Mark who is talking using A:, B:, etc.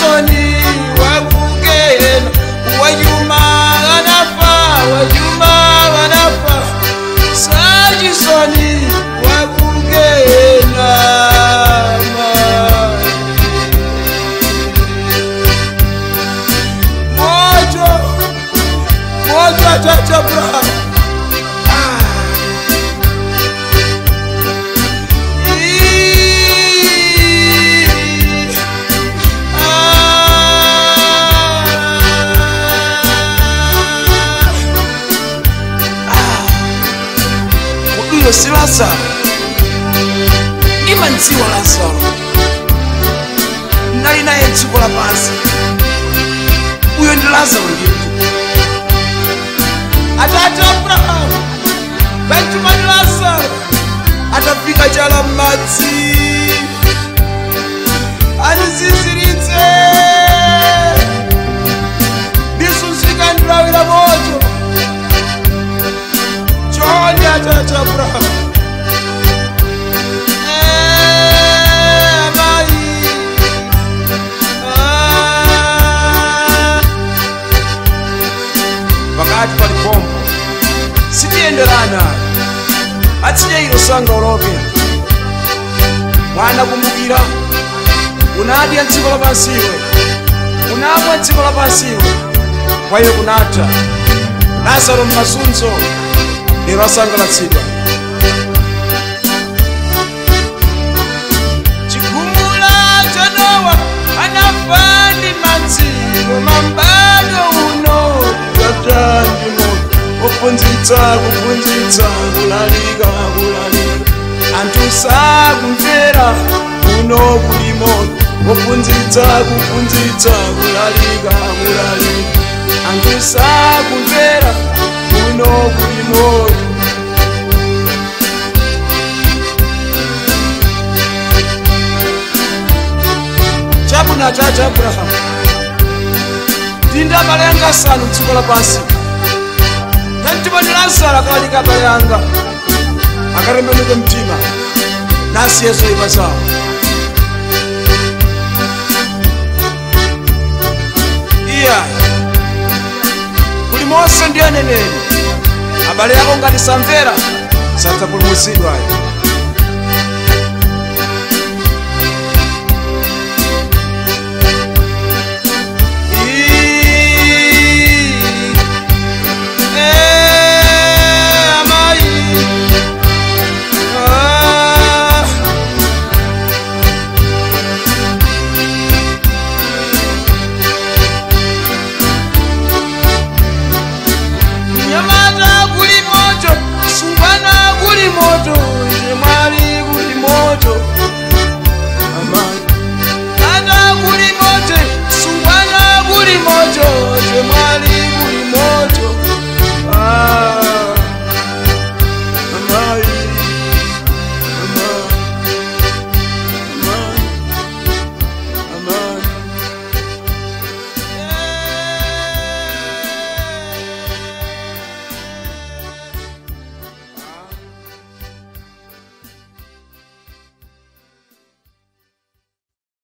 A: Sajisoni wakugena wajuma wanafa wajuma wanafa Sajisoni wakugena moja chacha bra si Lazaro ima nziwa Lazaro nali naye ntsiko la pansi uyo ndi Lazaro ndithu Atate Abrahamu Benjamin Lazaro atafika chala m'madzi aniziziritse bisusika ndilawira moto choni Atate Abrahamu pakati palipompo sitiyenderana atsiye ilo sanga ulope mwana kumbukira unadya ntsiko lapansiwe unamwa ntsiko lapansiwe kwa iyo kunatha Lazaro m'masunzo lero asangalatsidwa chigumula cha Nowa anafa ndi madzi koma m'bado uno tatandi moto kuphunzitsa kulalika anthu sakumvera uno kuli moto kuphunzitsa kulalika anthu sakumvera uno kuli moto chabuna Atate Abrahamu tinda abale anga asanu m'dziko lapansi Benjamin Lazaro akalika abale anga akatembenuke mtima nasiye zoyipa zawo iya kuli Mose ndi aneneri abale ako ngati samvera sadzapulumutsidwa.